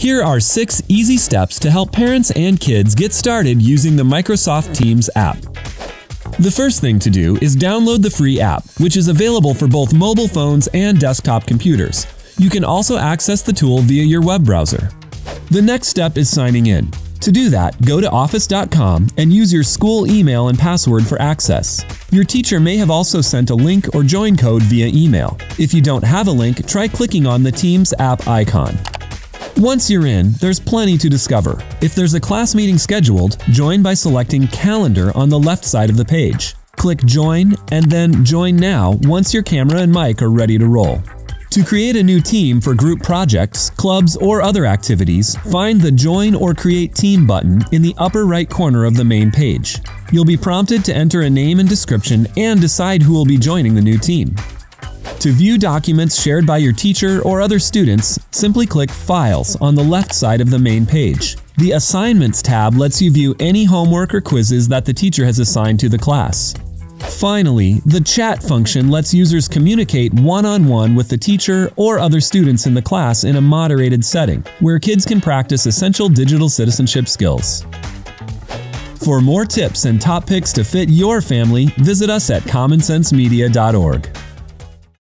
Here are 6 easy steps to help parents and kids get started using the Microsoft Teams app. The first thing to do is download the free app, which is available for both mobile phones and desktop computers. You can also access the tool via your web browser. The next step is signing in. To do that, go to office.com and use your school email and password for access. Your teacher may have also sent a link or join code via email. If you don't have a link, try clicking on the Teams app icon. Once you're in, there's plenty to discover. If there's a class meeting scheduled, join by selecting Calendar on the left side of the page. Click Join and then Join Now once your camera and mic are ready to roll. To create a new team for group projects, clubs, or other activities, find the Join or Create Team button in the upper right corner of the main page. You'll be prompted to enter a name and description and decide who will be joining the new team. To view documents shared by your teacher or other students, simply click Files on the left side of the main page. The Assignments tab lets you view any homework or quizzes that the teacher has assigned to the class. Finally, the Chat function lets users communicate one-on-one with the teacher or other students in the class in a moderated setting, where kids can practice essential digital citizenship skills. For more tips and top picks to fit your family, visit us at commonsensemedia.org.